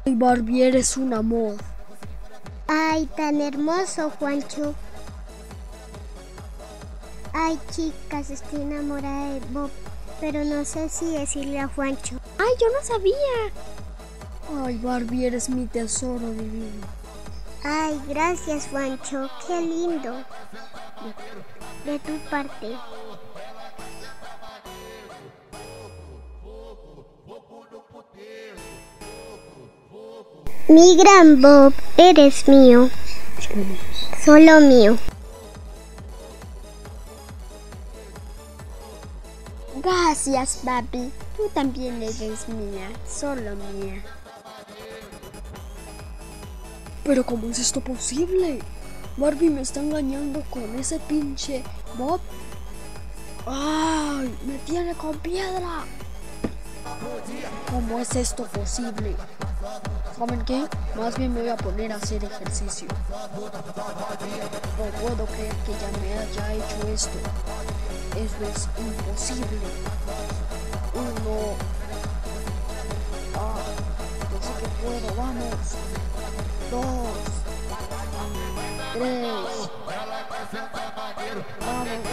Ay, Barbie, eres un amor. Ay, tan hermoso, Juancho. Ay, chicas, estoy enamorada de Bob, pero no sé si decirle a Juancho. Ay, yo no sabía. Ay, Barbie, eres mi tesoro divino. Ay, gracias, Juancho, qué lindo. De tu parte. Mi gran Bob, eres mío. Solo mío. Gracias, papi. Tú también eres mía, solo mía. ¿Pero cómo es esto posible? Barbie me está engañando con ese pinche Bob. ¡Ay! ¡Me tiene con piedra! ¿Cómo es esto posible? ¿Saben qué? Más bien me voy a poner a hacer ejercicio. No puedo creer que ya me haya hecho esto. Esto es imposible. Uno. Yo sé que puedo. Vamos. 2, 3. Vamos.